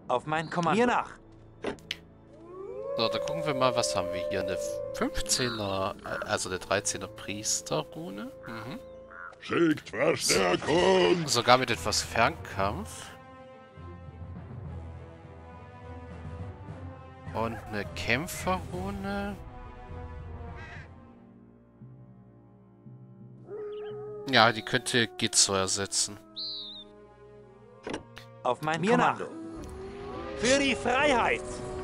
Auf mein Kommando. Mir nach. So, dann gucken wir mal, was haben wir hier. Eine 15er, also eine 13er Priesterrune. Mhm. Schickt Verstärkung! Sogar mit etwas Fernkampf. Und eine Kämpferrune. Ja, die könnte Gizzo ersetzen. Auf mein Kommando. Für die Freiheit!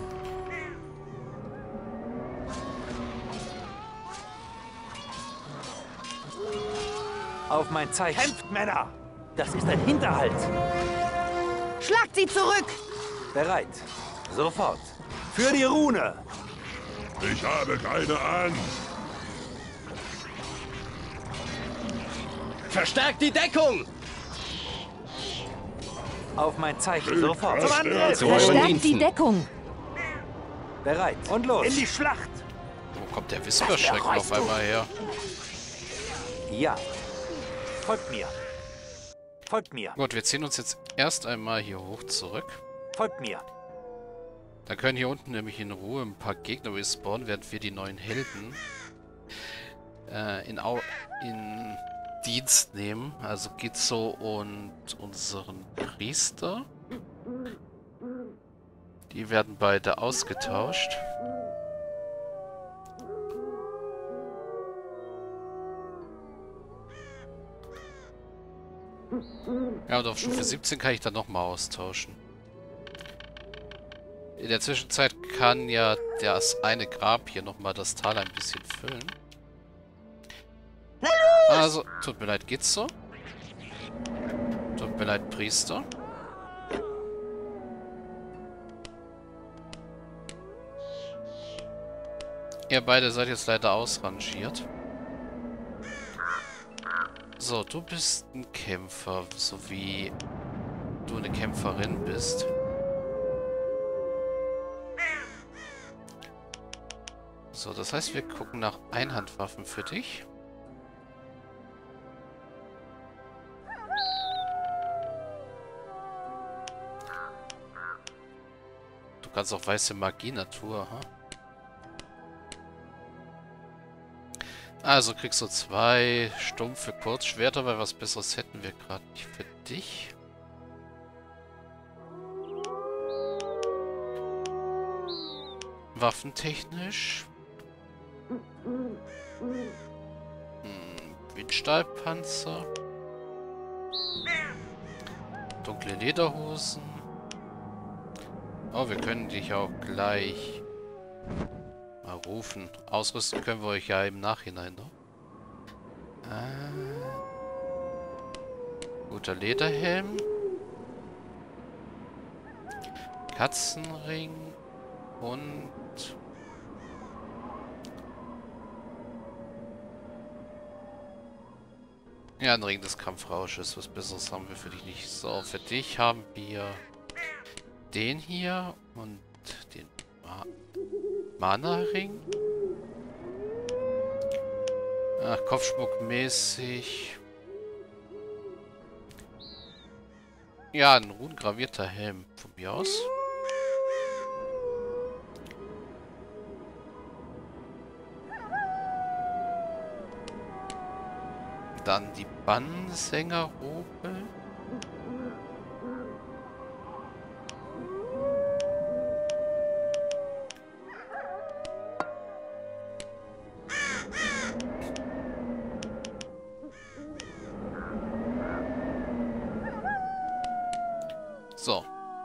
Auf mein Zeichen. Kämpft, Männer! Das ist ein Hinterhalt. Schlagt sie zurück! Bereit. Sofort. Für die Rune! Ich habe keine Angst! Verstärkt die Deckung! Auf mein Zeichen. Schick Sofort. Zum Angriff! Zu euren Verstärkt die Diensten. Deckung! Bereit. Und los. In die Schlacht! Wo kommt der Wisperschrecken auf einmal her? Ja. Folgt mir. Folgt mir. Gut, wir ziehen uns jetzt erst einmal hier hoch zurück. Folgt mir. Dann können hier unten nämlich in Ruhe ein paar Gegner respawnen, während wir die neuen Helden in Dienst nehmen. Also Gizzo und unseren Priester. Die werden beide ausgetauscht. Ja, und auf Stufe 17 kann ich dann nochmal austauschen. In der Zwischenzeit kann ja das eine Grab hier nochmal das Tal ein bisschen füllen. Also, tut mir leid, Gizzo. Tut mir leid, Priester. Ihr beide seid jetzt leider ausrangiert. So, du bist ein Kämpfer, so wie du eine Kämpferin bist. So, das heißt, wir gucken nach Einhandwaffen für dich. Du kannst auch weiße Magie-Natur, ha? Also kriegst du 2 stumpfe Kurzschwerter, weil was Besseres hätten wir gerade nicht für dich. Waffentechnisch. Windstahlpanzer. Dunkle Lederhosen. Oh, wir können dich auch gleich mal rufen. Ausrüsten können wir euch ja im Nachhinein noch. Guter Lederhelm. Katzenring. Und ja, ein Ring des Kampfrausches. Was Besseres haben wir für dich nicht. So, für dich haben wir den hier und den Mana-Ring. Ach, Kopfschmuckmäßig. Ja, ein runengravierter Helm von mir aus. Dann die Bannsängerrobe. So.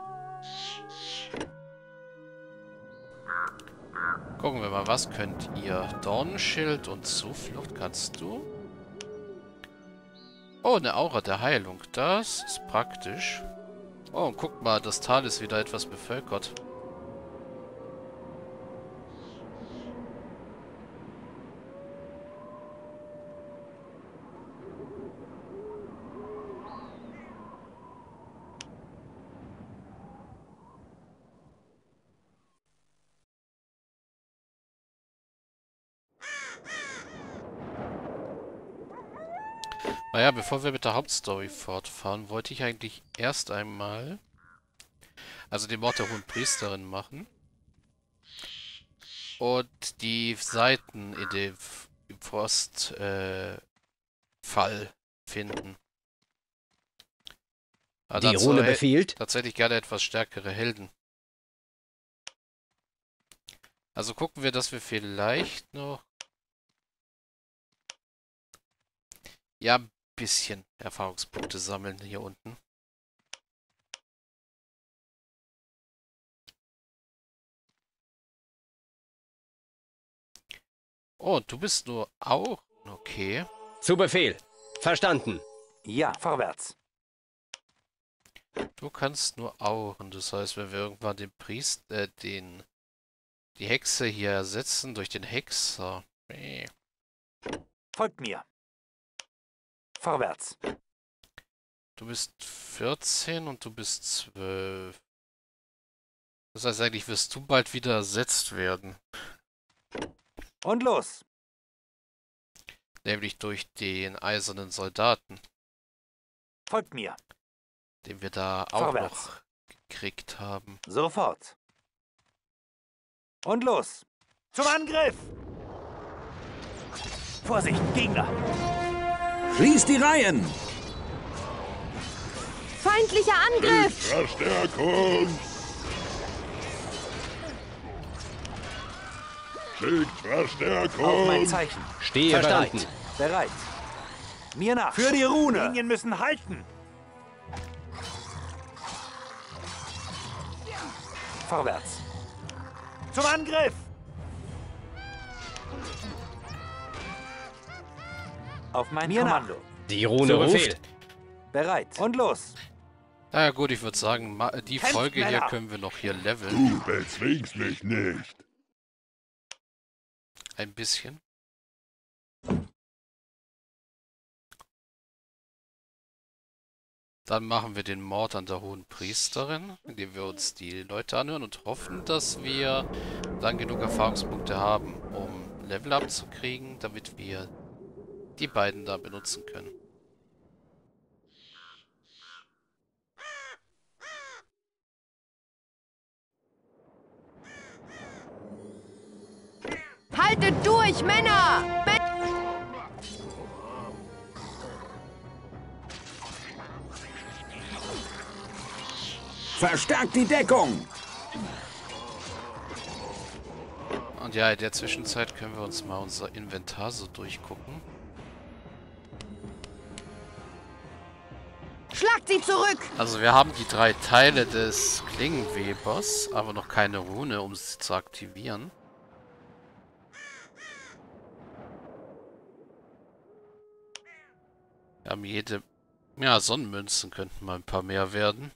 Gucken wir mal, was könnt ihr? Dornenschild und Zuflucht kannst du? Oh, eine Aura der Heilung. Das ist praktisch. Oh, und guck mal, das Tal ist wieder etwas bevölkert. Naja, bevor wir mit der Hauptstory fortfahren, wollte ich eigentlich erst einmal Also den Mord der Hohen Priesterin machen. Und die Seiten in dem Frostfall finden. Aber Die dazu Rune befiehlt. tatsächlich gerne etwas stärkere Helden. Also gucken wir, dass wir vielleicht noch... Ja, ein bisschen Erfahrungspunkte sammeln hier unten. Oh, du bist nur auch... Okay. Zu Befehl. Verstanden. Ja, vorwärts. Du kannst nur auch. Und das heißt, wenn wir irgendwann den die Hexe hier ersetzen durch den Hexer. Folgt mir. Vorwärts. Du bist 14 und du bist 12. Das heißt, eigentlich wirst du bald wieder ersetzt werden. Und los. Nämlich durch den eisernen Soldaten, Folgt mir. den wir da auch Vorwärts. noch gekriegt haben. Sofort. Und los. Zum Angriff. Vorsicht, Gegner. Schließt die Reihen! Feindlicher Angriff! Verstärkung! Schickt Verstärkung! Auf mein Zeichen. Stehe Verstanden. bereit. Bereit. Mir nach. Für die Rune! Linien müssen halten. Vorwärts. Zum Angriff. Auf mein Kommando. Die Rune Zu ruft. Befehl. Bereit. Und los. Na ja gut, ich würde sagen, die Kämpft, Folge hier Männer! können wir noch hier leveln. Du bezwingst mich nicht. Ein bisschen. Dann machen wir den Mord an der Hohen Priesterin, indem wir uns die Leute anhören und hoffen, dass wir dann genug Erfahrungspunkte haben, um Level up zu kriegen, damit wir die beiden da benutzen können. Haltet durch, Männer! Verstärkt die Deckung! Und ja, in der Zwischenzeit können wir uns mal unser Inventar so durchgucken. Schlagt sie zurück! Also wir haben die 3 Teile des Klingenwebers, aber noch keine Rune, um sie zu aktivieren. Wir haben jede... Ja, Sonnenmünzen könnten mal ein paar mehr werden.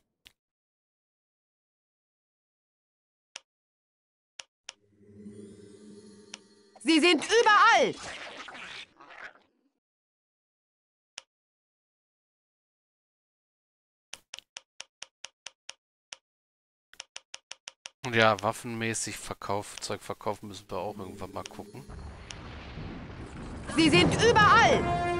Sie sind überall! Und ja, waffenmäßig Zeug verkaufen müssen wir auch irgendwann mal gucken. Sie sind überall!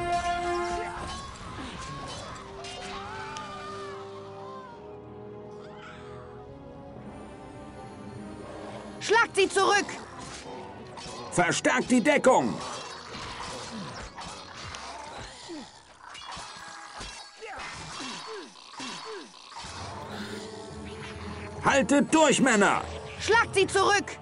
Schlagt sie zurück! Verstärkt die Deckung! Haltet durch, Männer! Schlagt sie zurück!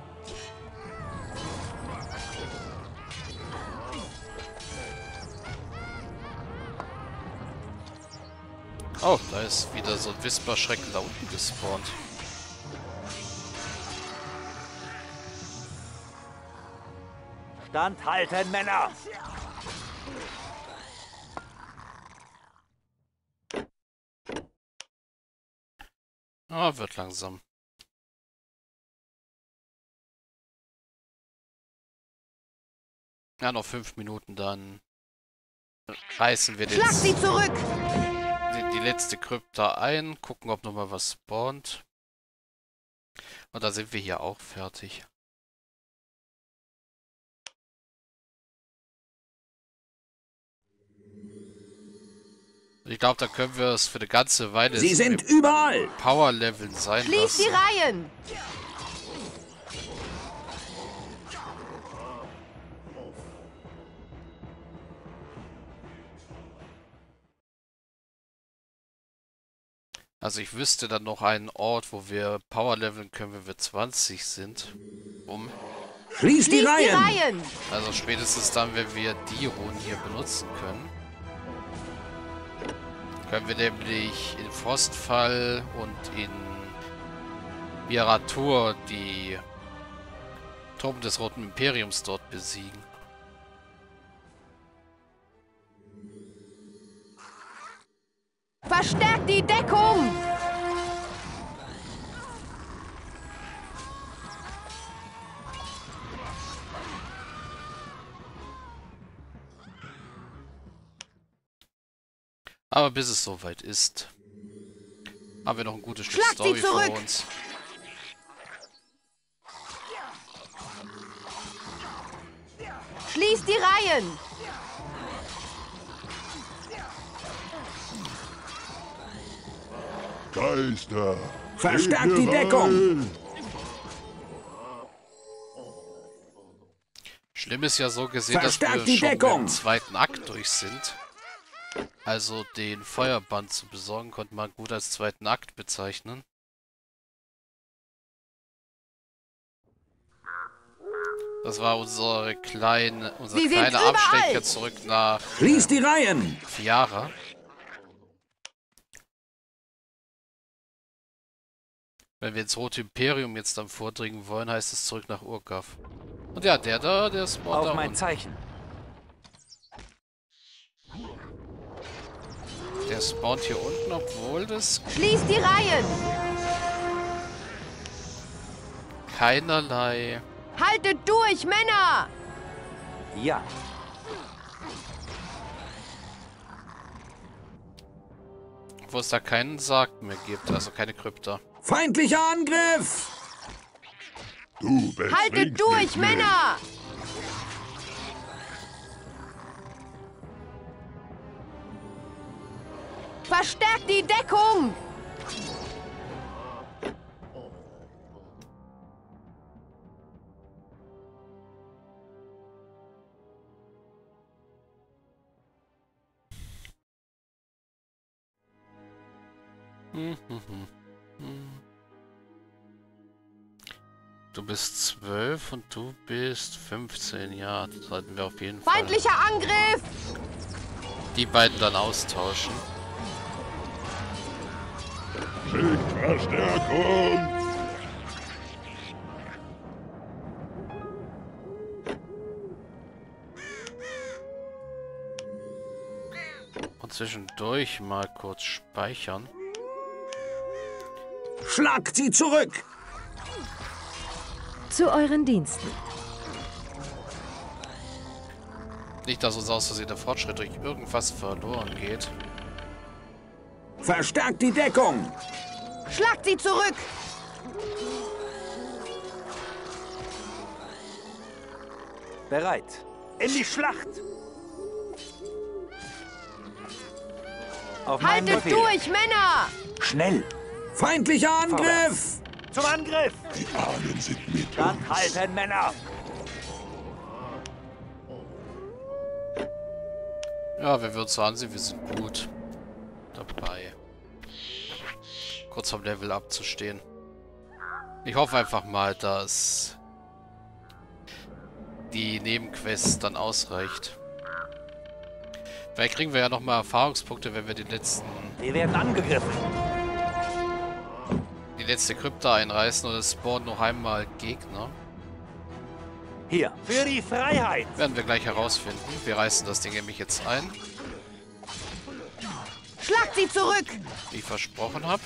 Oh, da ist wieder so ein Wisperschrecken da unten gespawnt. Standhalten, Männer. Ah, wird langsam. Ja, noch 5 Minuten, dann reißen wir Schlagt sie zurück! die letzte Krypta ein, gucken, ob nochmal was spawnt. Und dann sind wir hier auch fertig. Ich glaube, da können wir es für eine ganze Weile Sie sind überall. Power-Leveln sein Schließt die lassen. Reihen! Also ich wüsste dann noch einen Ort, wo wir Power-Leveln können, wenn wir 20 sind. Schließt die Schließt die Reihen. Reihen! Also spätestens dann, wenn wir die Runen hier benutzen können. Können wir nämlich in Frostfall und in Viratur die Truppen des Roten Imperiums dort besiegen. Verstärkt die Deckung! Aber bis es soweit ist, haben wir noch ein gutes Stück Schlagt sie Story vor zurück! uns. Schließt die Reihen! Geister. Verstärkt die Deckung. Schlimm ist ja so gesehen, dass wir Verstärkt die schon Deckung. im zweiten Akt durch sind. Also den Feuerband zu besorgen, konnte man gut als zweiten Akt bezeichnen. Das war unser kleiner Abstecher zurück nach Schließt die Reihen. Fiara. Wenn wir ins Rote Imperium jetzt dann vordringen wollen, heißt es zurück nach Urgaf. Und ja, der spawnt Auf da mein unten. Zeichen. Der spawnt hier unten, obwohl das Schließt die Reihen! keinerlei... Haltet durch, Männer! Ja. Wo es da keinen Sarg mehr gibt, also keine Krypta. Feindlicher Angriff. Du bist Haltet durch, Männer! Verstärkt die Deckung! Du bist 12 und du bist 15. Ja, das sollten wir auf jeden Fall Feindlicher Angriff! die beiden dann austauschen. Schickt Verstärkung. Und zwischendurch mal kurz speichern. Schlagt sie zurück. Zu euren Diensten. Nicht, dass uns aus Versehen der Fortschritt durch irgendwas verloren geht. Verstärkt die Deckung. Schlagt sie zurück! Bereit. In die Schlacht! Auf meinen Haltet Befehl. durch, Männer! Schnell! Feindlicher Angriff. Zum Angriff! Die Ahnen sind mit Dann uns. halten, Männer! Ja, wenn wir uns so ansehen, wir sind gut dabei. Kurz vom Level abzustehen. Ich hoffe einfach mal, dass die Nebenquests dann ausreicht. Vielleicht kriegen wir ja nochmal Erfahrungspunkte, wenn wir die Wir werden angegriffen. letzte Krypta einreißen oder es spawnen noch einmal Gegner. Hier. Für die Freiheit! Werden wir gleich herausfinden. Wir reißen das Ding nämlich jetzt ein, Schlagt sie zurück! wie ich versprochen habe.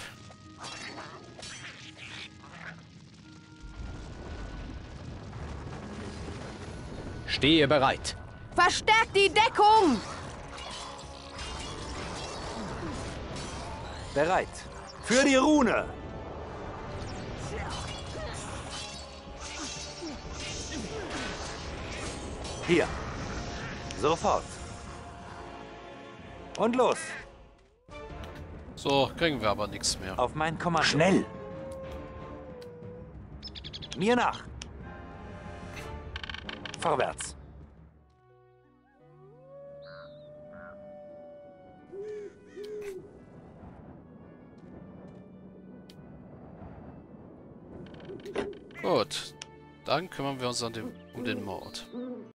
Stehe bereit. Verstärkt die Deckung! Bereit. Für die Rune! Hier. Sofort. Und los. So, kriegen wir aber nichts mehr. Auf mein Kommando. Schnell! Mir nach. Vorwärts. Gut. Dann kümmern wir uns um den Mord.